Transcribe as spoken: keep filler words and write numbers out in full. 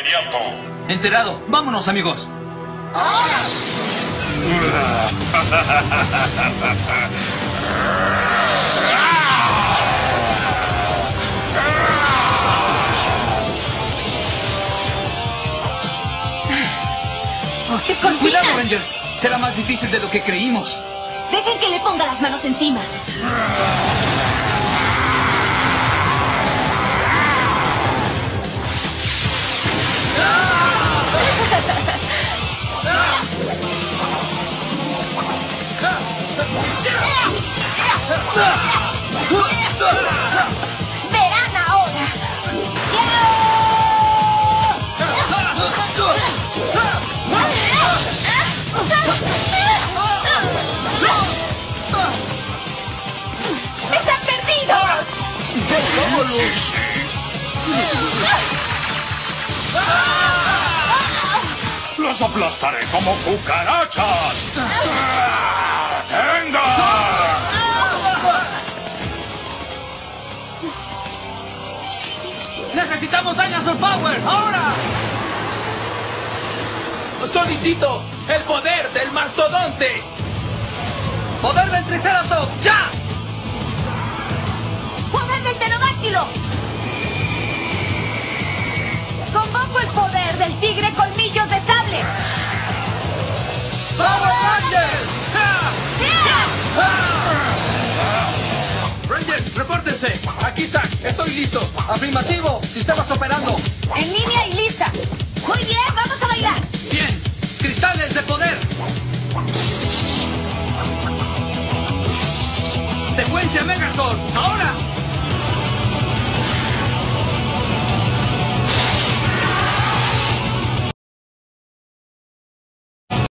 inmediato. Enterado. Vámonos, amigos. ¡Ahora! ¡Escorpina! Cuidado, Rangers. Será más difícil de lo que creímos. Dejen que le ponga las manos encima. ¡Verán ahora! ¡Están perdidos! Sí, sí. ¡Los aplastaré como cucarachas! ¡Venga! ¡Necesitamos Dinosaur Power! ¡Ahora! ¡Solicito el poder del mastodonte! ¡Poder del Triceratops! ¡Ya! ¡Poder del pterodáctilo! ¡Convoco el poder del tigre colmillos de sable! ¡Power Rangers! Rangers, repórtense. Aquí está, estoy listo. Afirmativo. Sistemas operando. En línea y lista. Muy bien, vamos a bailar. Bien. Cristales de poder. Secuencia Megazord. ¡Ahora!